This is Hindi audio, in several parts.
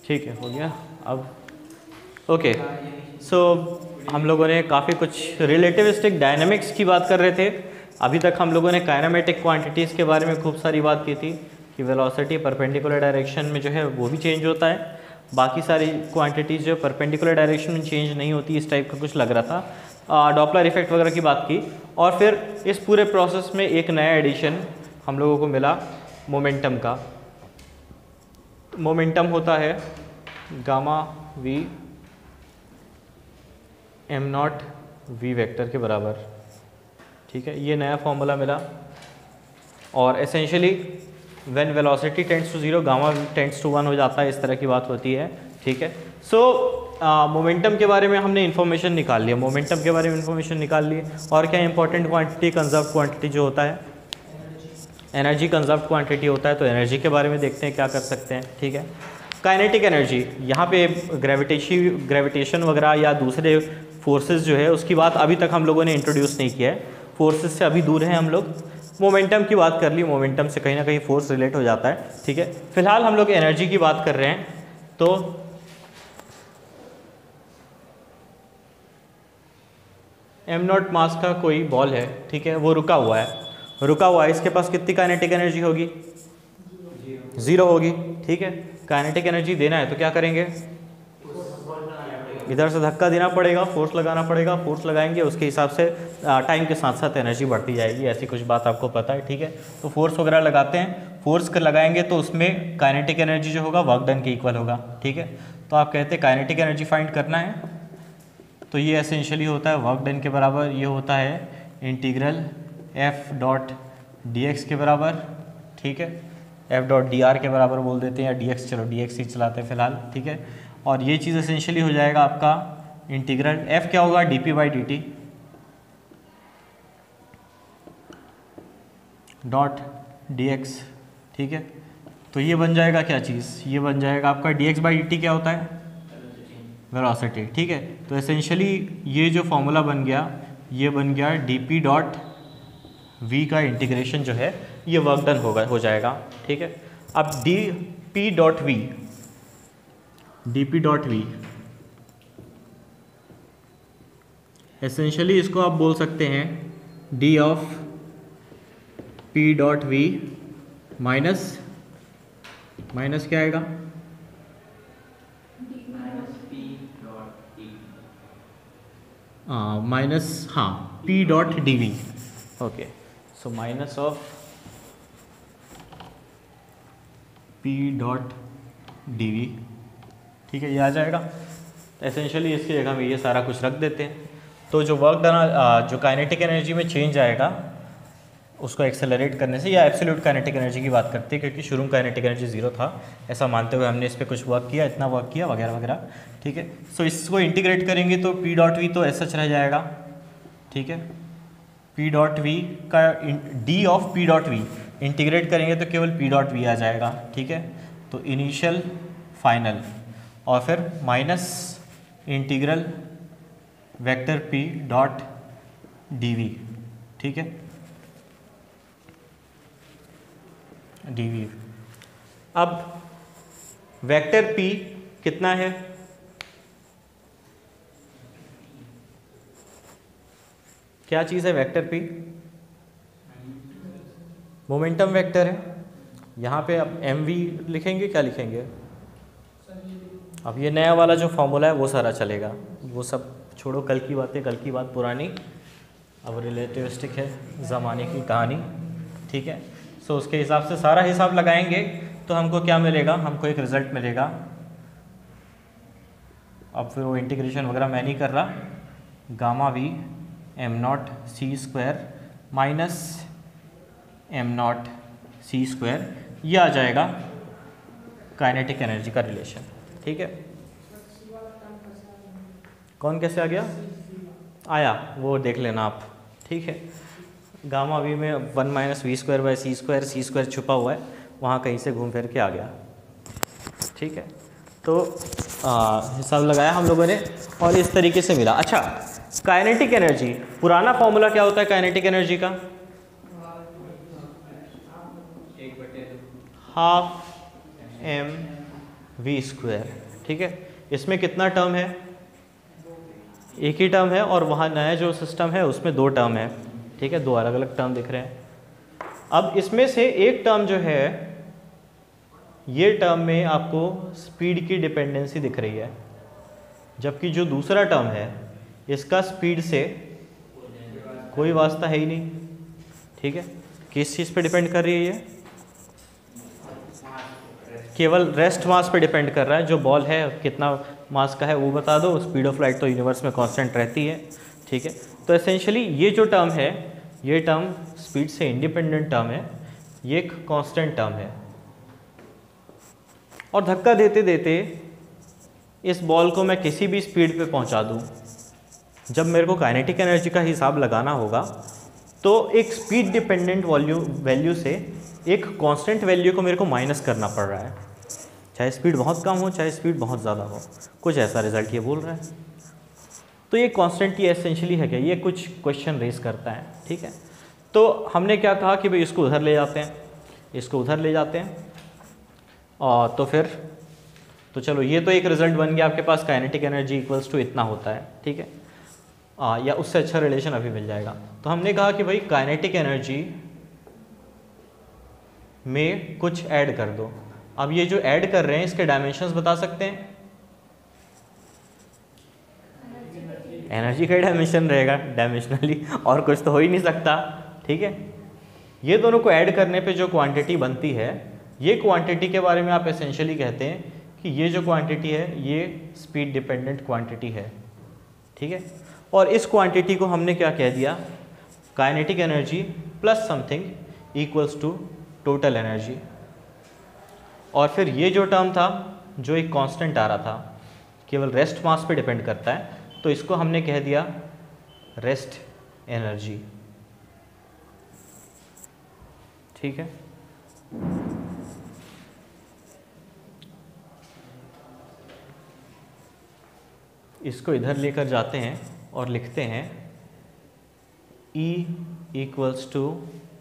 ठीक है, हो गया अब। ओके, सो हम लोगों ने काफ़ी कुछ रिलेटिविस्टिक डायनामिक्स की बात कर रहे थे। अभी तक हम लोगों ने काइनेमेटिक क्वांटिटीज़ के बारे में खूब सारी बात की थी कि वेलोसिटी परपेंडिकुलर डायरेक्शन में जो है वो भी चेंज होता है, बाकी सारी क्वांटिटीज़ जो परपेंडिकुलर डायरेक्शन में चेंज नहीं होती, इस टाइप का कुछ लग रहा था। डॉपलर इफेक्ट वगैरह की बात की, और फिर इस पूरे प्रोसेस में एक नया एडिशन हम लोगों को मिला मोमेंटम का। मोमेंटम होता है gamma V M not V vector के बराबर। ठीक है, ये नया फॉर्मूला मिला, और essentially when velocity tends to 0 gamma tends to 1 हो जाता है, इस तरह की बात होती है। ठीक है, सो मोमेंटम के बारे में हमने इन्फॉर्मेशन निकाल लिया, मोमेंटम के बारे में इन्फॉर्मेशन निकाल ली। और क्या इंपॉर्टेंट क्वांटिटी, कंजर्व क्वांटिटी जो होता है, एनर्जी कंजर्व क्वांटिटी होता है। तो एनर्जी के बारे में देखते हैं क्या कर सकते हैं। ठीक है, काइनेटिक एनर्जी, यहाँ पे ग्रेविटेशन वगैरह या दूसरे फोर्सेस जो है उसकी बात अभी तक हम लोगों ने इंट्रोड्यूस नहीं किया है, फोर्सेस से अभी दूर हैं हम लोग। मोमेंटम की बात कर ली, मोमेंटम से कहीं ना कहीं फोर्स रिलेट हो जाता है। ठीक है, फिलहाल हम लोग एनर्जी की बात कर रहे हैं। तो एम नॉट मास का कोई बॉल है, ठीक है, वो रुका हुआ है, इसके पास कितनी काइनेटिक एनर्जी होगी? 0 होगी। ठीक है, काइनेटिक एनर्जी देना है तो क्या करेंगे? इधर से धक्का देना पड़ेगा, फोर्स लगाना पड़ेगा, फोर्स लगाएंगे उसके हिसाब से टाइम के साथ साथ एनर्जी बढ़ती जाएगी, ऐसी कुछ बात आपको पता है। ठीक है, तो फोर्स वगैरह लगाते हैं, फोर्स लगाएंगे तो उसमें काइनेटिक एनर्जी जो होगा वर्क डन के इक्वल होगा। ठीक है, तो आप कहते हैं काइनेटिक एनर्जी फाइंड करना है, तो ये एसेंशियली होता है वर्क डन के बराबर, ये होता है integral F dot D X के बराबर। ठीक है, एफ डॉट डी आर के बराबर बोल देते हैं, या डी एक्स, चलो डी एक्स ही चलाते हैं फिलहाल। ठीक है, और ये चीज़ एसेंशियली हो जाएगा आपका इंटीग्रल एफ क्या होगा? D P by D T dot D X. ठीक है, तो ये बन जाएगा क्या चीज़? ये बन जाएगा आपका D X by D T क्या होता है? वेलोसिटी। ठीक है, तो एसेंशियली ये जो फॉर्मूला बन गया, ये बन गया डी पी डॉट वी का इंटीग्रेशन जो है ये वर्क डन हो जाएगा। ठीक है, अब D P dot V essentially इसको आप बोल सकते हैं D of P dot V minus क्या आएगा? माइनस, हाँ, P dot D V. Okay, so minus of P dot D V. ठीक है, ये आ जाएगा। एसेंशियली इसकी जगह में ये सारा कुछ रख देते हैं, तो जो वर्क डन, जो काइनेटिक एनर्जी में चेंज आएगा उसको एक्सेलरेट करने से, या एब्सोल्यूट काइनेटिक एनर्जी की बात करते हैं क्योंकि शुरू में काइनेटिक एनर्जी 0 था, ऐसा मानते हुए हमने इस पर कुछ वर्क किया, इतना वर्क किया वगैरह वगैरह। ठीक है, सो इसको इंटीग्रेट करेंगे तो पी डॉट वी तो ऐसा रह जाएगा। ठीक है, पी डॉट वी का D of P dot V integrate करेंगे तो केवल पी डॉट वी आ जाएगा। ठीक है, तो इनिशियल फाइनल, और फिर minus integral vector P dot D V. ठीक है, डी वी। अब वेक्टर पी कितना है? क्या चीज़ है वेक्टर पी? मोमेंटम वेक्टर है। यहाँ पे अब एम वी लिखेंगे, क्या लिखेंगे? अब ये नया वाला जो फॉर्मूला है वो सारा चलेगा, वो सब छोड़ो, कल की बातें, कल की बात पुरानी, अब रिलेटिविस्टिक है ज़माने की कहानी। ठीक है, सो उसके हिसाब से सारा हिसाब लगाएंगे तो हमको क्या मिलेगा? हमको एक रिज़ल्ट मिलेगा। अब फिर वो इंटीग्रेशन वगैरह मैं नहीं कर रहा, gamma V M not C square minus M not C square, ये आ जाएगा काइनेटिक एनर्जी का रिलेशन। ठीक है, कौन कैसे आ गया? आया, वो देख लेना आप। ठीक है, गामा वी में 1 minus V square by C square छुपा हुआ है, वहाँ कहीं से घूम फिर के आ गया। ठीक है, तो हिसाब लगाया हम लोगों ने और इस तरीके से मिला। अच्छा, काइनेटिक एनर्जी, पुराना फॉर्मूला क्या होता है काइनेटिक एनर्जी का? Half M V square. ठीक है, इसमें कितना टर्म है? एक ही टर्म है, और वहाँ नया जो सिस्टम है उसमें 2 टर्म है। ठीक है, 2 अलग अलग टर्म दिख रहे हैं। अब इसमें से एक टर्म जो है, ये टर्म में आपको स्पीड की डिपेंडेंसी दिख रही है, जबकि जो दूसरा टर्म है इसका स्पीड से कोई वास्ता है ही नहीं। ठीक है, किस चीज़ पे डिपेंड कर रही है ये? केवल रेस्ट मास पे डिपेंड कर रहा है। जो बॉल है कितना मास का है वो बता दो, स्पीड ऑफ लाइट तो यूनिवर्स में कांस्टेंट रहती है। ठीक है, तो एसेंशियली ये जो टर्म है, ये टर्म स्पीड से इंडिपेंडेंट टर्म है, ये एक कांस्टेंट टर्म है। और धक्का देते देते इस बॉल को मैं किसी भी स्पीड पे पहुंचा दूं, जब मेरे को काइनेटिक एनर्जी का हिसाब लगाना होगा तो एक स्पीड डिपेंडेंट वैल्यू से एक कांस्टेंट वैल्यू को मेरे को माइनस करना पड़ रहा है, चाहे स्पीड बहुत कम हो चाहे स्पीड बहुत ज़्यादा हो। कुछ ऐसा रिजल्ट ये बोल रहा है। तो ये कांस्टेंट ये एसेंशियली है क्या? ये कुछ क्वेश्चन रेस करता है। ठीक है, तो हमने क्या कहा कि भाई इसको उधर ले जाते हैं, इसको उधर ले जाते हैं, और तो फिर तो चलो ये तो एक रिजल्ट बन गया आपके पास, काइनेटिक एनर्जी इक्वल्स टू इतना होता है। ठीक है, या उससे अच्छा रिलेशन अभी मिल जाएगा। तो हमने कहा कि भाई काइनेटिक एनर्जी में कुछ ऐड कर दो। अब ये जो ऐड कर रहे हैं इसके डायमेंशंस बता सकते हैं? एनर्जी का डायमेंशन रहेगा डायमेंशनली, और कुछ तो हो ही नहीं सकता। ठीक है, ये दोनों को ऐड करने पे जो क्वांटिटी बनती है, ये क्वांटिटी के बारे में आप एसेंशियली कहते हैं कि ये जो क्वांटिटी है ये स्पीड डिपेंडेंट क्वांटिटी है। ठीक है, और इस क्वांटिटी को हमने क्या कह दिया? Kinetic energy plus something equals to total energy. और फिर ये जो टर्म था जो एक कांस्टेंट आ रहा था, केवल रेस्ट मास पे डिपेंड करता है, तो इसको हमने कह दिया रेस्ट एनर्जी। ठीक है, इसको इधर लेकर जाते हैं और लिखते हैं E इक्वल्स टू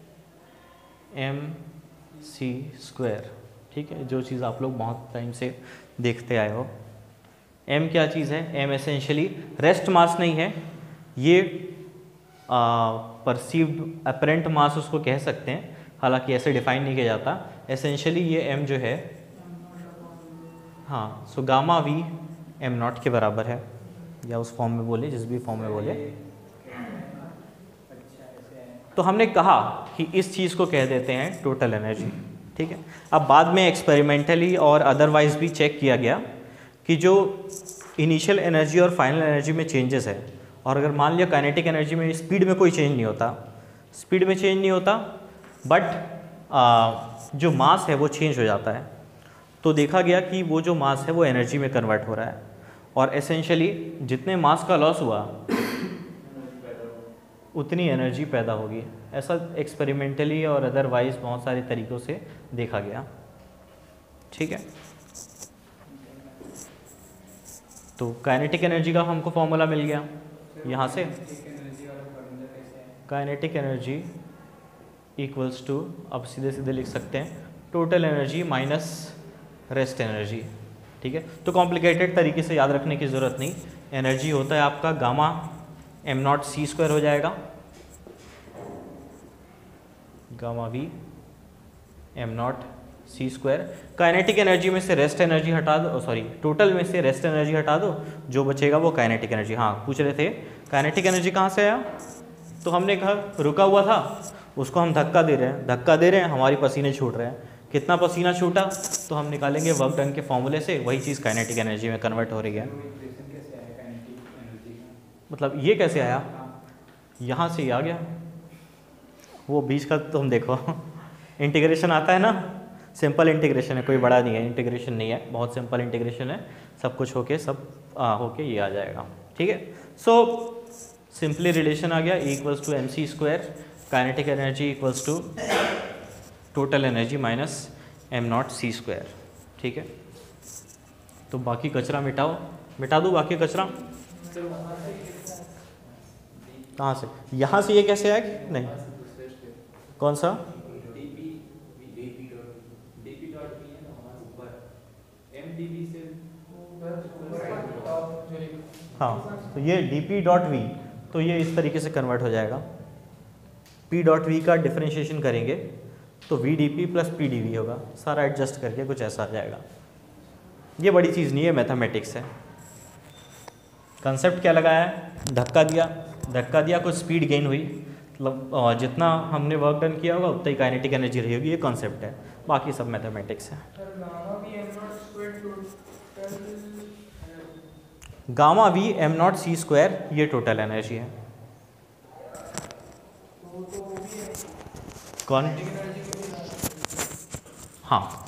mc²। ठीक है, जो चीज़ आप लोग बहुत टाइम से देखते आए हो। m क्या चीज़ है? m एसेंशियली रेस्ट मास नहीं है, ये परसीव्ड अपरेंट मास उसको कह सकते हैं, हालांकि ऐसे डिफाइन नहीं किया जाता। एसेंशियली ये m जो है, हाँ, सो गामा v m0 के बराबर है, या उस फॉर्म में बोले, जिस भी फॉर्म में बोले। तो हमने कहा कि इस चीज़ को कह देते हैं टोटल एनर्जी। ठीक है, अब बाद में एक्सपेरिमेंटली और अदरवाइज भी चेक किया गया कि जो इनिशियल एनर्जी और फाइनल एनर्जी में चेंजेस है, और अगर मान लिया काइनेटिक एनर्जी में स्पीड में कोई चेंज नहीं होता, स्पीड में चेंज नहीं होता, बट जो मास है वो चेंज हो जाता है, तो देखा गया कि वो जो मास है वो एनर्जी में कन्वर्ट हो रहा है, और एसेंशियली जितने मास का लॉस हुआ उतनी एनर्जी पैदा होगी। ऐसा एक्सपेरिमेंटली और अदरवाइज बहुत सारे तरीक़ों से देखा गया। ठीक है, तो काइनेटिक एनर्जी का हमको फॉर्मूला मिल गया यहाँ से। काइनेटिक एनर्जी इक्वल्स टू, अब सीधे सीधे लिख सकते हैं, total energy minus rest energy. ठीक है, तो कॉम्प्लिकेटेड तरीके से याद रखने की ज़रूरत नहीं। एनर्जी होता है आपका गामा m0c² हो जाएगा, gamma v m0c²। Kinetic energy में से रेस्ट एनर्जी हटा दो, सॉरी टोटल में से रेस्ट एनर्जी हटा दो, जो बचेगा वो काइनेटिक एनर्जी। हाँ, पूछ रहे थे काइनेटिक एनर्जी कहाँ से आया, तो हमने कहा रुका हुआ था, उसको हम धक्का दे रहे हैं, धक्का दे रहे हैं, हमारी पसीने छूट रहे हैं। कितना पसीना छूटा, तो हम निकालेंगे वर्क डन के फॉर्मूले से, वही चीज़ काइनेटिक एनर्जी में कन्वर्ट हो रही है। मतलब ये कैसे आया, यहाँ से ही आ गया, वो बीच का तुम देखो इंटीग्रेशन आता है ना, सिंपल इंटीग्रेशन है, कोई बड़ा नहीं है, इंटीग्रेशन नहीं है, बहुत सिंपल इंटीग्रेशन है, सब कुछ होके होके ये आ जाएगा। ठीक है, सो सिंपली रिलेशन आ गया, E equals to mc², kinetic energy equals to total energy minus m0c²। ठीक है, तो बाकी कचरा मिटाओ, मिटा दूँ बाकी कचरा। कहाँ से, यहाँ से ये कैसे आया कि नहीं, कौन सा, dp हाँ, तो ये dp डॉट वी, तो ये इस तरीके से कन्वर्ट हो जाएगा। p डॉट वी का डिफरेंशिएशन करेंगे तो V D P plus P D V होगा, सारा एडजस्ट करके कुछ ऐसा आ जाएगा। ये बड़ी चीज़ नहीं है, मैथमेटिक्स है। कंसेप्ट क्या लगाया है, धक्का दिया कुछ स्पीड गेन हुई, मतलब जितना हमने वर्क डन किया होगा उतना ही काइनेटिक एनर्जी रही होगी, ये कॉन्सेप्ट है, बाकी सब मैथमेटिक्स है। Gamma V M not C square ये टोटल एनर्जी है। कौन? हाँ,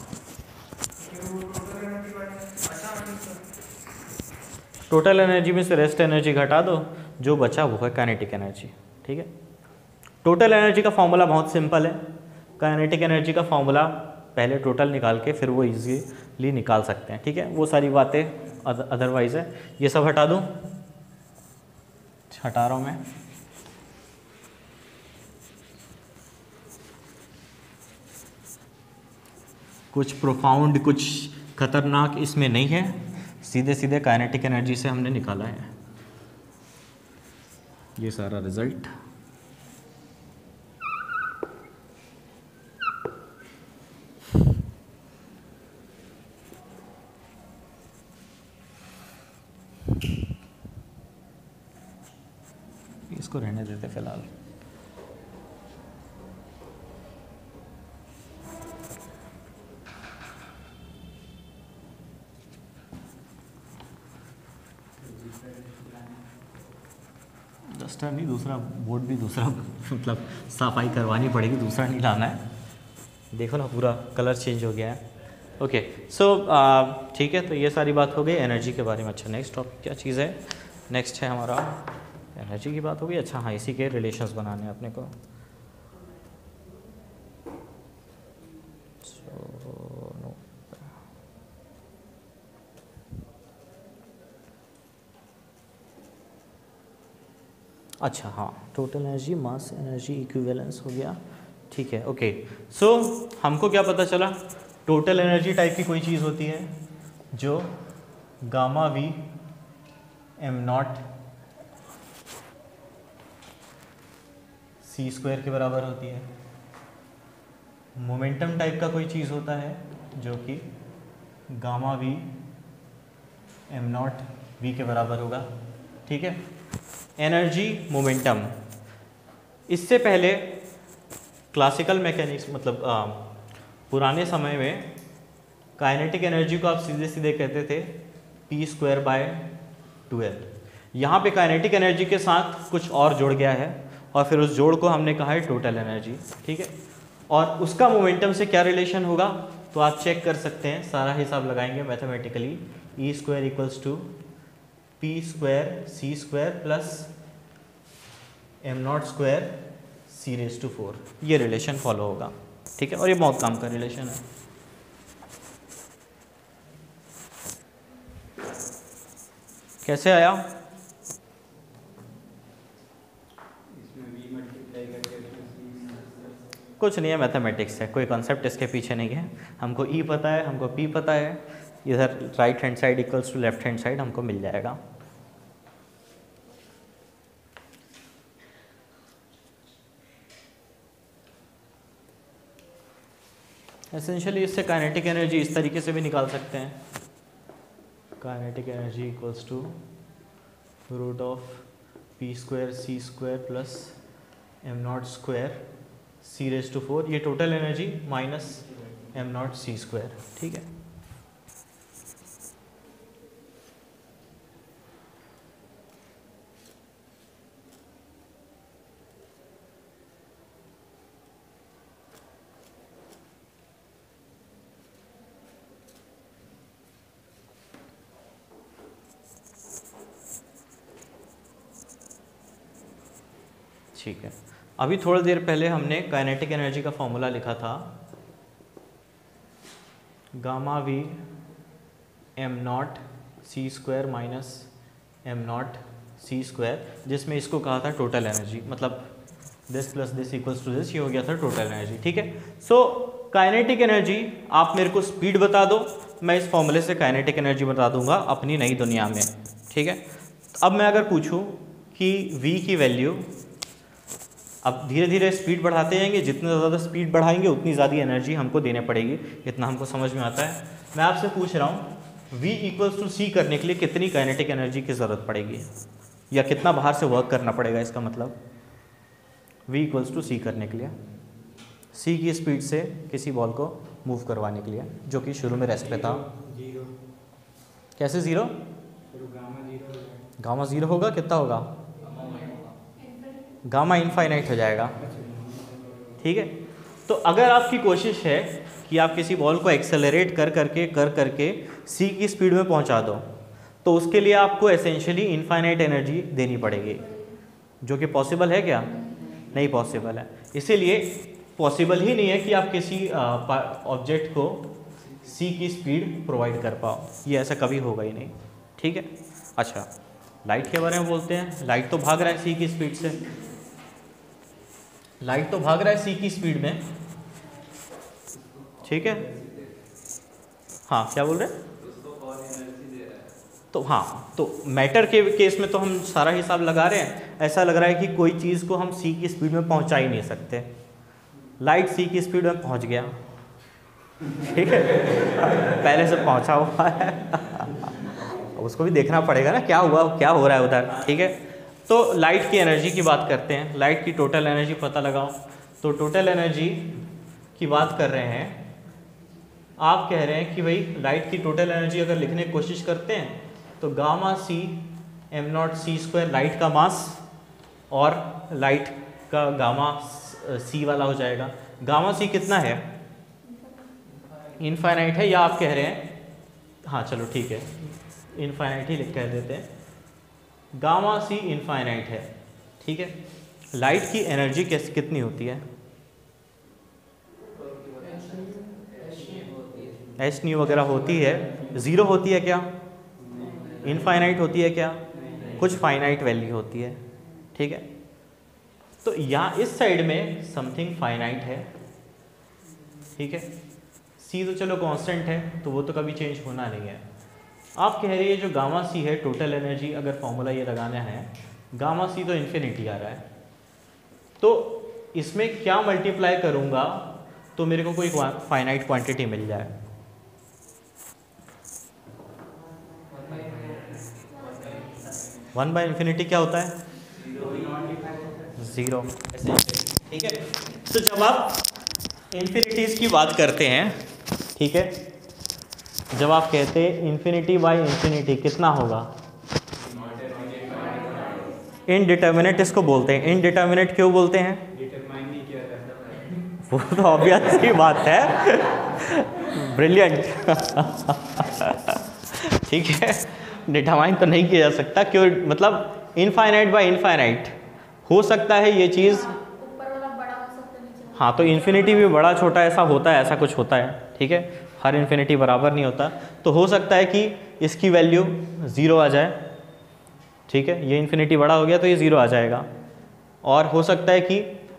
टोटल एनर्जी में से रेस्ट एनर्जी घटा दो, जो बचा वो है काइनेटिक एनर्जी। ठीक है, टोटल एनर्जी का फॉर्मूला बहुत सिंपल है। काइनेटिक एनर्जी का फॉर्मूला पहले टोटल निकाल के फिर वो इजीली निकाल सकते हैं। ठीक है, वो सारी बातें अदरवाइज है। ये सब हटा दूँ, हटा रहा हूँ मैं। कुछ प्रोफाउंड, कुछ खतरनाक इसमें नहीं है, सीधे सीधे काइनेटिक एनर्जी से हमने निकाला है ये सारा रिजल्ट। इसको रहने देते फिलहाल। डस्टर नहीं, दूसरा बोर्ड भी दूसरा मतलब सफाई करवानी पड़ेगी, दूसरा नहीं लाना है। देखो ना पूरा कलर चेंज हो गया है। ओके, सो ठीक है, तो ये सारी बात हो गई एनर्जी के बारे में। अच्छा, नेक्स्ट टॉपिक क्या चीज़ है? नेक्स्ट है हमारा एनर्जी की बात हो गई। अच्छा हाँ, इसी के रिलेशंस बनाने हैं अपने को। अच्छा हाँ, total energy, mass energy, equivalence हो गया। ठीक है, ओके। सो हमको क्या पता चला, टोटल एनर्जी टाइप की कोई चीज़ होती है जो gamma V M not C square के बराबर होती है। मोमेंटम टाइप का कोई चीज़ होता है जो कि gamma V M not V के बराबर होगा। ठीक है, एनर्जी, मोमेंटम। इससे पहले क्लासिकल मैकेनिक्स मतलब पुराने समय में काइनेटिक एनर्जी को आप सीधे सीधे कहते थे पी स्क्वायर बाय 12। यहाँ पे काइनेटिक एनर्जी के साथ कुछ और जुड़ गया है और फिर उस जोड़ को हमने कहा है टोटल एनर्जी। ठीक है, और उसका मोमेंटम से क्या रिलेशन होगा तो आप चेक कर सकते हैं, सारा हिसाब लगाएंगे mathematically. E square equals to P square C square plus M naught square C raise to 4, ये रिलेशन फॉलो होगा। ठीक है, और ये बहुत काम का रिलेशन है। कैसे आया? कुछ नहीं है, मैथमेटिक्स है, कोई कॉन्सेप्ट इसके पीछे नहीं है। हमको ई पता है, हमको पी पता है, इधर right hand side equals to left hand side हमको मिल जाएगा। एसेंशियली इससे काइनेटिक एनर्जी इस तरीके से भी निकाल सकते हैं, kinetic energy equals to root of P square C square plus M naught square C raise to 4, ये total energy minus M not C square. ठीक है, ठीक है। अभी थोड़ी देर पहले हमने काइनेटिक एनर्जी का फॉर्मूला लिखा था, gamma V M not C square minus M not C square, जिसमें इसको कहा था टोटल एनर्जी, मतलब this plus this equals to this, ये हो गया था टोटल एनर्जी। ठीक है, सो काइनेटिक एनर्जी, आप मेरे को स्पीड बता दो, मैं इस फॉर्मूले से काइनेटिक एनर्जी बता दूंगा अपनी नई दुनिया में। ठीक है, अब मैं अगर पूछूं कि v की वैल्यू, अब धीरे धीरे स्पीड बढ़ाते जाएंगे, जितना ज़्यादा स्पीड बढ़ाएंगे उतनी ज़्यादा एनर्जी हमको देने पड़ेगी, इतना हमको समझ में आता है। मैं आपसे पूछ रहा हूँ v इक्वल्स टू c करने के लिए कितनी काइनेटिक एनर्जी की ज़रूरत पड़ेगी, या कितना बाहर से वर्क करना पड़ेगा। इसका मतलब v इक्वल्स टू c करने के लिए, c की स्पीड से किसी बॉल को मूव करवाने के लिए, जो कि शुरू में रेस्ट पे था। कैसे ज़ीरो? गामा ज़ीरो होगा, कितना होगा? गामा इनफाइनाइट हो जाएगा। ठीक है, तो अगर आपकी कोशिश है कि आप किसी बॉल को एक्सेलरेट कर करके सी की स्पीड में पहुंचा दो, तो उसके लिए आपको एसेंशियली इनफाइनाइट एनर्जी देनी पड़ेगी, जो कि पॉसिबल है क्या? नहीं पॉसिबल है। इसीलिए पॉसिबल ही नहीं है कि आप किसी ऑब्जेक्ट को सी की स्पीड प्रोवाइड कर पाओ, ये ऐसा कभी होगा ही नहीं। ठीक है, अच्छा लाइट के बारे में बोलते हैं। लाइट तो भाग रहा है सी की स्पीड से, लाइट तो भाग रहा है सी की स्पीड में। ठीक है, हाँ क्या बोल रहे हैं? तो हाँ, तो मैटर के केस में तो हम सारा हिसाब लगा रहे हैं, ऐसा लग रहा है कि कोई चीज़ को हम सी की स्पीड में पहुंचा ही नहीं सकते। लाइट सी की स्पीड में पहुंच गया, ठीक है, पहले से पहुंचा हुआ है, उसको भी देखना पड़ेगा ना क्या हुआ, क्या हो रहा है उधर। ठीक है, तो लाइट की एनर्जी की बात करते हैं, लाइट की टोटल एनर्जी पता लगाओ। तो टोटल एनर्जी की बात कर रहे हैं, आप कह रहे हैं कि भाई लाइट की टोटल एनर्जी अगर लिखने की कोशिश करते हैं तो gamma C M not C square light का मास और लाइट का गामा सी वाला हो जाएगा। गामा सी कितना है? इनफाइनाइट है, या आप कह रहे हैं, हाँ चलो ठीक है, इनफाइनाइट ही लिख कह देते हैं, गामा सी इनफाइनाइट है। ठीक है, लाइट की एनर्जी कितनी होती है? एच न्यू वगैरह होती है, ज़ीरो होती है क्या? इनफाइनाइट होती है क्या? कुछ फाइनाइट वैल्यू होती है। ठीक है, तो यहाँ इस साइड में समथिंग फाइनाइट है। ठीक है, सी तो चलो कांस्टेंट है, तो वो तो कभी चेंज होना नहीं है। आप कह रही है जो गामा सी है टोटल एनर्जी, अगर फॉर्मूला ये लगाना है, गामा सी तो इन्फिनिटी आ रहा है, तो इसमें क्या मल्टीप्लाई करूँगा तो मेरे को कोई फाइनाइट क्वांटिटी मिल जाए। वन बाय इन्फिनिटी क्या होता है? ज़ीरो। ठीक है, तो जब आप इन्फिनिटीज़ की बात करते हैं, ठीक है, जब आप कहते हैं इन्फिनिटी बाय इन्फिनिटी कितना होगा? इनडिटर्मिनेट इसको बोलते हैं। इनडिटर्मिनेट क्यों बोलते हैं? वो तो ऑब्वियस सी बात है, ब्रिलियंट। ठीक है, डिटरमाइन तो नहीं किया जा सकता, क्यों? मतलब इनफाइनाइट बाय इनफाइनाइट हो सकता है ये चीज़, ऊपर वाला बड़ा हो सकता है, नीचे हाँ, तो इन्फिनिटी भी बड़ा छोटा ऐसा होता है, ऐसा कुछ होता है। ठीक है, हर इन्फिनिटी बराबर नहीं होता, तो हो सकता है कि इसकी वैल्यू ज़ीरो आ जाए। ठीक है, ये इन्फिनिटी बड़ा हो गया तो ये ज़ीरो आ जाएगा, और हो सकता है कि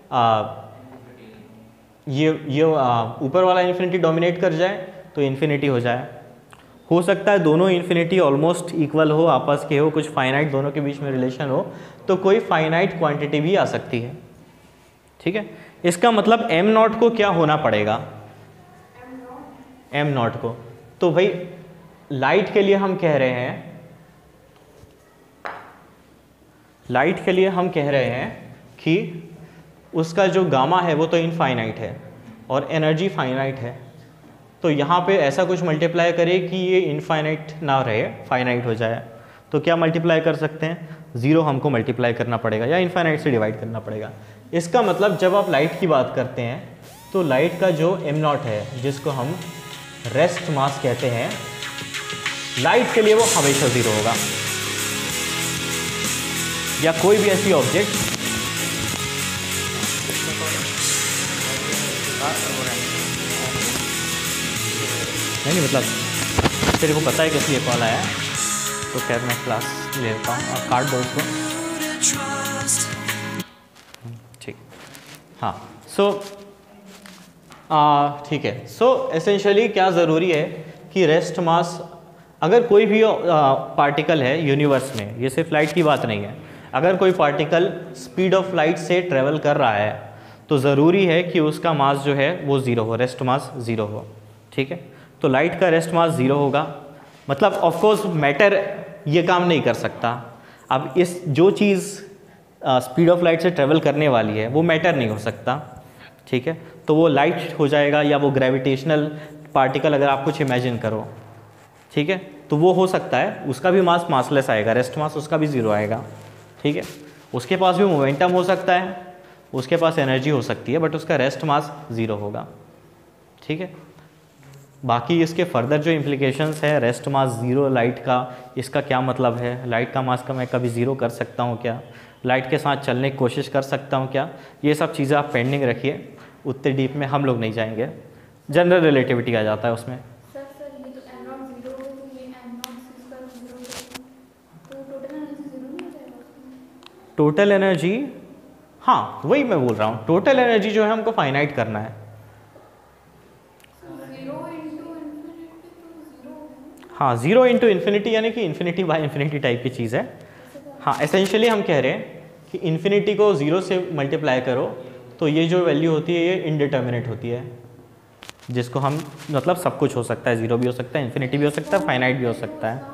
ये ऊपर वाला इन्फिनिटी डोमिनेट कर जाए तो इन्फिनिटी हो जाए। हो सकता है दोनों इन्फिनिटी ऑलमोस्ट इक्वल हो, आपस के हो, कुछ फाइनाइट दोनों के बीच में रिलेशन हो, तो कोई फाइनाइट क्वांटिटी भी आ सकती है। ठीक है, इसका मतलब एम नॉट को क्या होना पड़ेगा? एम नॉट को, तो भाई लाइट के लिए हम कह रहे हैं, लाइट के लिए हम कह रहे हैं कि उसका जो गामा है वो तो इनफाइनाइट है और एनर्जी फाइनाइट है, तो यहाँ पे ऐसा कुछ मल्टीप्लाई करे कि ये इनफाइनाइट ना रहे, फाइनाइट हो जाए। तो क्या मल्टीप्लाई कर सकते हैं? ज़ीरो हमको मल्टीप्लाई करना पड़ेगा या इनफाइनाइट से डिवाइड करना पड़ेगा। इसका मतलब जब आप लाइट की बात करते हैं तो लाइट का जो एम नॉट है, जिसको हम रेस्ट मास कहते हैं, लाइट के लिए वो हमेशा ज़ीरो होगा, या कोई भी ऐसी ऑब्जेक्ट नहीं, मतलब तेरे को पता है किस लिए कॉल आया है, तो खैर मैं क्लास ले लेता हूँ, आप काट दो उसको। ठीक, हाँ, सो ठीक है, सो एसेंशियली क्या ज़रूरी है कि रेस्ट मास अगर कोई भी पार्टिकल है यूनिवर्स में, ये सिर्फ लाइट की बात नहीं है, अगर कोई पार्टिकल स्पीड ऑफ लाइट से ट्रेवल कर रहा है तो ज़रूरी है कि उसका मास जो है वो ज़ीरो हो, रेस्ट मास ज़ीरो हो। ठीक है, तो लाइट का रेस्ट मास ज़ीरो होगा, मतलब ऑफकोर्स मैटर ये काम नहीं कर सकता। अब इस जो चीज़ स्पीड ऑफ लाइट से ट्रेवल करने वाली है वो मैटर नहीं हो सकता। ठीक है, तो वो लाइट हो जाएगा या वो ग्रेविटेशनल पार्टिकल अगर आप कुछ इमेजिन करो, ठीक है, तो वो हो सकता है, उसका भी मास मासलेस आएगा, रेस्ट मास उसका भी ज़ीरो आएगा। ठीक है, उसके पास भी मोमेंटम हो सकता है, उसके पास एनर्जी हो सकती है, बट उसका रेस्ट मास ज़ीरो होगा। ठीक है, बाकी इसके फर्दर जो इम्प्लीकेशंस है, रेस्ट मास ज़ीरो लाइट का, इसका क्या मतलब है, लाइट का मास का मैं कभी ज़ीरो कर सकता हूँ क्या, लाइट के साथ चलने की कोशिश कर सकता हूँ क्या, ये सब चीज़ें आप पेंडिंग रखिए, उतने डीप में हम लोग नहीं जाएंगे, जनरल रिलेटिविटी आ जाता है उसमें। सर ये तो m नॉट जीरो है, तो ये m naught C square zero, तो टोटल एनर्जी जीरो नहीं हो जाएगा उसमें? टोटल एनर्जी, हाँ वही मैं बोल रहा हूँ, टोटल एनर्जी जो है हमको फाइनाइट करना है। हाँ, ज़ीरो इंटू इन्फिनिटी यानी कि इन्फिनिटी बाय इन्फिनिटी टाइप की चीज़ है। हाँ, एसेंशियली हम कह रहे हैं कि इन्फिनिटी को ज़ीरो से मल्टीप्लाई करो तो ये जो वैल्यू होती है ये इनडिटर्मिनेट होती है, जिसको हम मतलब सब कुछ हो सकता है, ज़ीरो भी हो सकता है, इन्फिनिटी भी हो सकता है, फाइनाइट भी हो सकता है।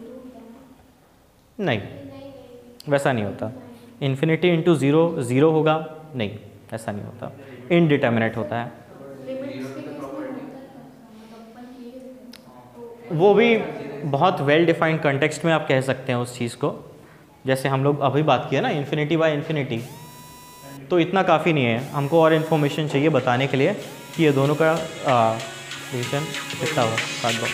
नहीं, वैसा नहीं होता, इन्फिनिटी इंटू ज़ीरो ज़ीरो होगा, नहीं ऐसा नहीं होता, इनडिटर्मिनेट होता है। वो भी बहुत वेल डिफाइंड कंटेक्स्ट में आप कह सकते हैं उस चीज़ को, जैसे हम लोग अभी बात किया ना इन्फिनिटी बाय इन्फिनिटी, तो इतना काफ़ी नहीं है, हमको और इन्फॉर्मेशन चाहिए बताने के लिए कि ये दोनों का डिवीजन कितना हुआ, काट दो।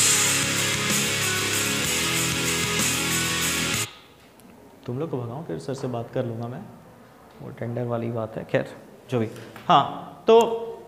तुम लोग को भगाऊँ फिर सर से बात कर लूँगा मैं, वो टेंडर वाली बात है, खैर जो भी। हाँ, तो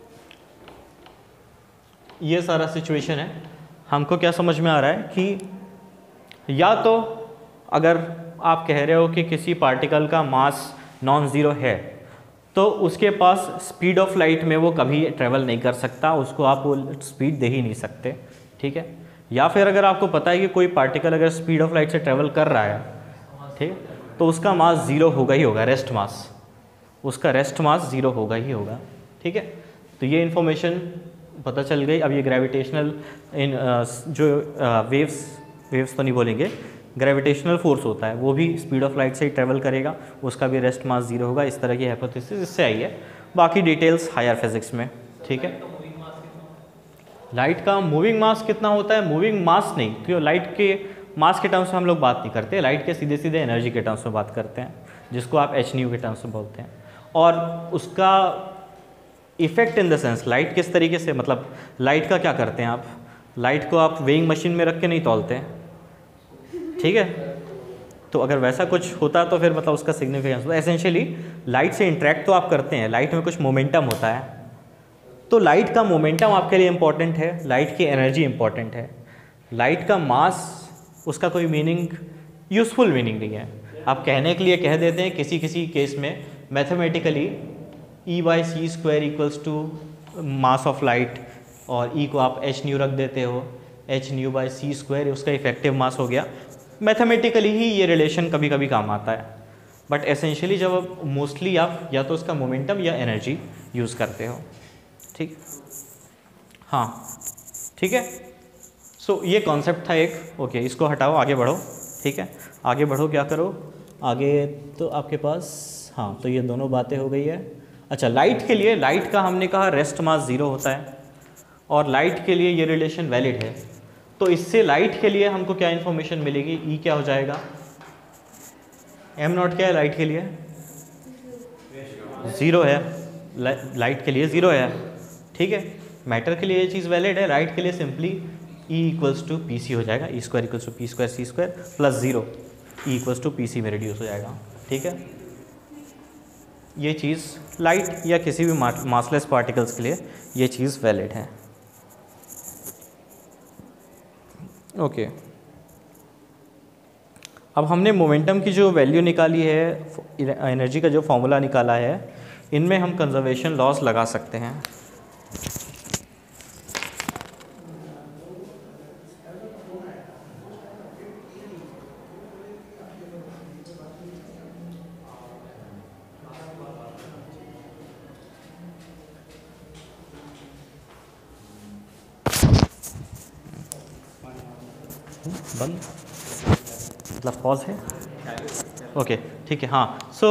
ये सारा सिचुएशन है, हमको क्या समझ में आ रहा है कि या तो अगर आप कह रहे हो कि किसी पार्टिकल का मास नॉन ज़ीरो है तो उसके पास स्पीड ऑफ लाइट में वो कभी ट्रैवल नहीं कर सकता, उसको आप वो स्पीड दे ही नहीं सकते। ठीक है, या फिर अगर आपको पता है कि कोई पार्टिकल अगर स्पीड ऑफ लाइट से ट्रैवल कर रहा है, ठीक है, तो उसका मास ज़ीरो होगा ही होगा, रेस्ट मास, उसका रेस्ट मास ज़ीरो होगा ही होगा। ठीक है, तो ये इन्फॉर्मेशन पता चल गई। अब ये ग्रेविटेशनल जो वेव्स तो नहीं बोलेंगे, ग्रेविटेशनल फोर्स होता है वो भी स्पीड ऑफ लाइट से ही ट्रैवल करेगा, उसका भी रेस्ट मास ज़ीरो होगा, इस तरह की हाइपोथेसिस इससे आई है, बाकी डिटेल्स हायर फिजिक्स में। ठीक है, लाइट का मूविंग मास कितना होता है, मूविंग मास नहीं, क्यों, लाइट के मास के टर्म्स में हम लोग बात नहीं करते, लाइट के सीधे सीधे एनर्जी के टर्म्स में बात करते हैं, जिसको आप h/nu के टर्म्स में बोलते हैं। और उसका effect in the sense, light किस तरीके से, मतलब लाइट का क्या करते हैं आप, लाइट को आप वेइंग मशीन में रख के नहीं तौलते हैं, ठीक है, तो अगर वैसा कुछ होता तो फिर मतलब उसका सिग्निफिकेंस, तो एसेंशियली लाइट से इंटरेक्ट तो आप करते हैं, लाइट में कुछ मोमेंटम होता है, तो लाइट का मोमेंटम आपके लिए इंपॉर्टेंट है, लाइट की एनर्जी इंपॉर्टेंट है, लाइट का मास उसका कोई मीनिंग, यूज़फुल मीनिंग नहीं है। आप कहने के लिए कह देते हैं किसी किसी केस में mathematically E/c² equals to mass of light, और E को आप h/nu रख देते हो, h/nu/c² उसका इफेक्टिव मास हो गया। मैथमेटिकली ही ये रिलेशन कभी कभी काम आता है, बट एसेंशियली जब मोस्टली आप या तो उसका मोमेंटम या एनर्जी यूज़ करते हो। ठीक, हाँ ठीक है, सो ये कॉन्सेप्ट था एक, ओके इसको हटाओ, आगे बढ़ो। ठीक है, आगे बढ़ो, क्या करो आगे, तो आपके पास, हाँ तो ये दोनों बातें हो गई है। अच्छा, लाइट के लिए, लाइट का हमने कहा रेस्ट मास ज़ीरो होता है और लाइट के लिए ये रिलेशन वैलिड है, तो इससे लाइट के लिए हमको क्या इन्फॉर्मेशन मिलेगी, E क्या हो जाएगा, m0 क्या है लाइट के लिए, ज़ीरो है, लाइट के लिए ज़ीरो है। ठीक है, मैटर के लिए ये चीज़ वैलिड है, लाइट के लिए simply E equals to P C हो जाएगा, E² equals to p² c² plus zero, E equals to P C में रिड्यूस हो जाएगा। ठीक है, ये चीज़ लाइट या किसी भी मासलेस पार्टिकल्स के लिए ये चीज़ वैलिड है। ओके, अब हमने मोमेंटम की जो वैल्यू निकाली है, एनर्जी का जो फॉर्मूला निकाला है, इनमें हम कंजर्वेशन लॉस लगा सकते हैं। बंद मतलब पॉज है, ओके ठीक है। हाँ सो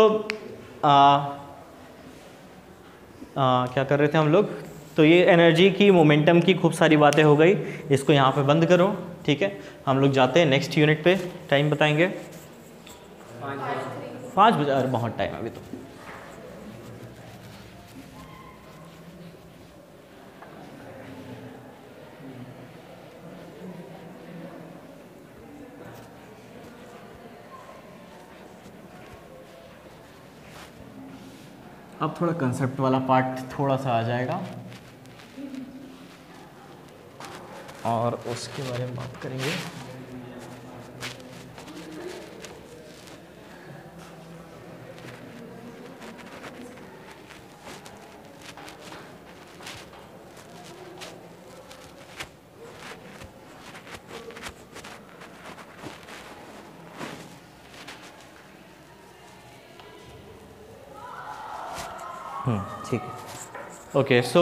क्या कर रहे थे हम लोग, तो ये एनर्जी की मोमेंटम की खूब सारी बातें हो गई, इसको यहाँ पे बंद करो, ठीक है। हम लोग जाते हैं नेक्स्ट यूनिट पे, टाइम बताएंगे 5 बजे, अरे बहुत टाइम अभी तो। अब थोड़ा कंसेप्ट वाला पार्ट थोड़ा सा आ जाएगा और उसके बारे में बात करेंगे। ठीक है, ओके सो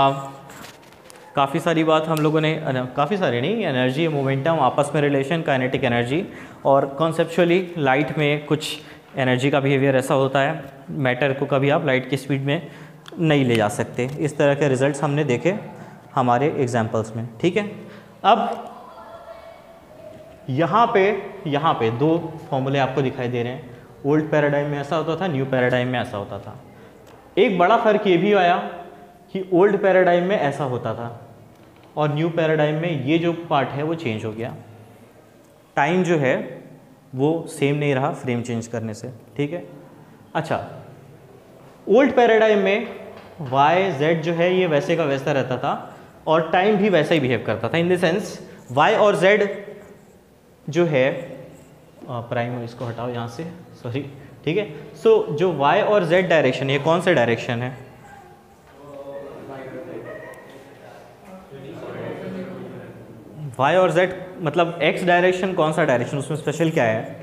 काफ़ी सारी बात हम लोगों ने, काफ़ी सारी नहीं, एनर्जी मोमेंटम आपस में रिलेशन, काइनेटिक एनर्जी, और कॉन्सेप्चुअली लाइट में कुछ एनर्जी का बिहेवियर ऐसा होता है, मैटर को कभी आप लाइट की स्पीड में नहीं ले जा सकते। इस तरह के रिजल्ट्स हमने देखे हमारे एग्जाम्पल्स में, ठीक है। अब यहाँ पे 2 फॉर्मूले आपको दिखाई दे रहे हैं। ओल्ड पैराडाइम में ऐसा होता था, न्यू पैराडाइम में ऐसा होता था। एक बड़ा फ़र्क ये भी आया कि ओल्ड पैराडाइम में ऐसा होता था और न्यू पैराडाइम में ये जो पार्ट है वो चेंज हो गया। टाइम जो है वो सेम नहीं रहा फ्रेम चेंज करने से, ठीक है। अच्छा, ओल्ड पैराडाइम में वाई जेड जो है ये वैसे का वैसा रहता था और टाइम भी वैसा ही बिहेव करता था, इन द सेंस वाई और जेड जो है, प्राइम इसको हटाओ यहाँ से, सॉरी, ठीक है। सो जो y और z डायरेक्शन, ये कौन से डायरेक्शन है? y और z मतलब x डायरेक्शन कौन सा डायरेक्शन, उसमें स्पेशल क्या है?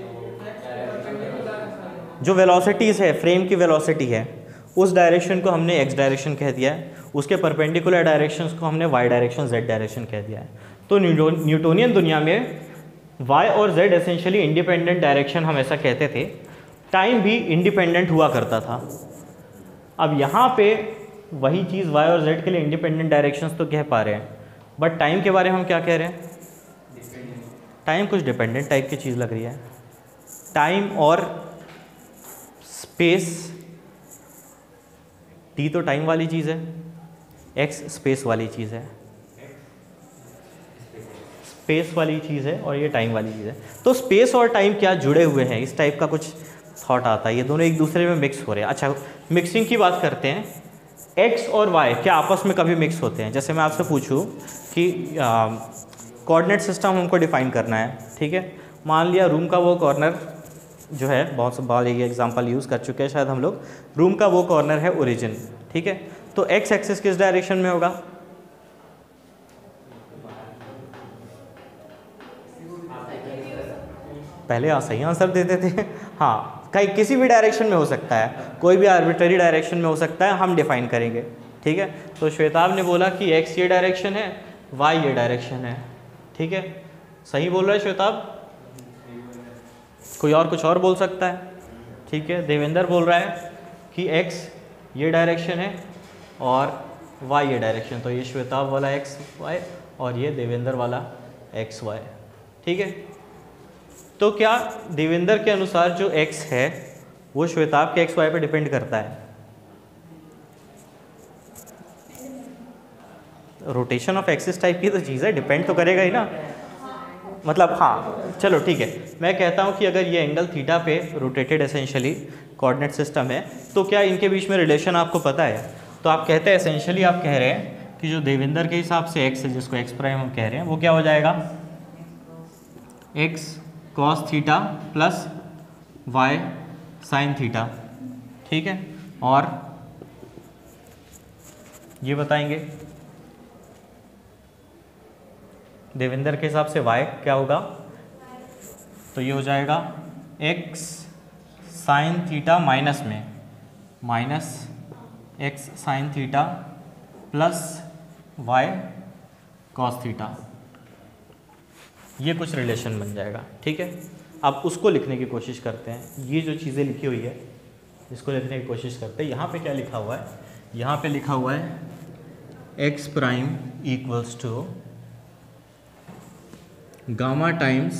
जो वेलोसिटीज़ है, फ्रेम की वेलोसिटी है, उस डायरेक्शन को हमने x डायरेक्शन कह दिया है, उसके परपेंडिकुलर डायरेक्शंस को हमने y डायरेक्शन z डायरेक्शन कह दिया है। तो न्यूटोनियन दुनिया में y और z एसेंशियली इंडिपेंडेंट डायरेक्शन हम ऐसा कहते थे, टाइम भी इंडिपेंडेंट हुआ करता था। अब यहाँ पे वही चीज़ y और z के लिए इंडिपेंडेंट डायरेक्शंस तो कह पा रहे हैं, बट टाइम के बारे में हम क्या कह रहे हैं? टाइम कुछ डिपेंडेंट टाइप की चीज़ लग रही है। टाइम और स्पेस, t तो टाइम वाली चीज़ है, x स्पेस वाली चीज़ है, स्पेस वाली चीज़ है और ये टाइम वाली चीज़ है। तो स्पेस और टाइम क्या जुड़े हुए हैं, इस टाइप का कुछ थॉट आता है, ये दोनों एक दूसरे में मिक्स हो रहे हैं। अच्छा, मिक्सिंग की बात करते हैं, x और y क्या आपस में कभी मिक्स होते हैं? जैसे मैं आपसे पूछूं कि कोऑर्डिनेट सिस्टम हमको डिफाइन करना है, ठीक है। मान लिया रूम का वो कॉर्नर जो है, बहुत से बार ये एग्जांपल यूज़ कर चुके हैं शायद हम लोग, रूम का वो कॉर्नर है ओरिजिन, ठीक है। तो x एक्सिस किस डायरेक्शन में होगा? पहले सही आंसर देते थे हाँ, कहीं किसी भी डायरेक्शन में हो सकता है, कोई भी आर्बिट्ररी डायरेक्शन में हो सकता है, हम डिफाइन करेंगे, ठीक है। तो श्वेताब ने बोला कि x ये डायरेक्शन है, y ये डायरेक्शन है, ठीक है। सही बोल रहा है श्वेताब? कोई और कुछ और बोल सकता है, ठीक है। देवेंद्र बोल रहा है कि x ये डायरेक्शन है और y ये डायरेक्शन, तो ये श्वेताब वाला x y और ये देवेंद्र वाला x y, ठीक है। तो क्या देवेंद्र के अनुसार जो x है वो श्वेताब के x y पे डिपेंड करता है? रोटेशन ऑफ एक्सिस टाइप की तो चीज़ है, डिपेंड तो करेगा ही ना, मतलब हाँ चलो ठीक है। मैं कहता हूँ कि अगर ये एंगल थीटा पे रोटेटेड एसेंशियली कोऑर्डिनेट सिस्टम है, तो क्या इनके बीच में रिलेशन आपको पता है? तो आप कहते हैं, एसेंशियली आप कह रहे हैं कि जो देवेंद्र के हिसाब से x है, जिसको x प्राइम हम कह रहे हैं, वो क्या हो जाएगा? x cos theta plus y sine theta, ठीक है। और ये बताएंगे देवेंद्र के हिसाब से y क्या होगा? तो ये हो जाएगा x साइन थीटा माइनस में minus x sine theta plus y cos theta, ये कुछ रिलेशन बन जाएगा, ठीक है। अब उसको लिखने की कोशिश करते हैं, ये जो चीज़ें लिखी हुई है इसको लिखने की कोशिश करते हैं। यहाँ पे क्या लिखा हुआ है, यहाँ पे लिखा हुआ है X prime equals to gamma times,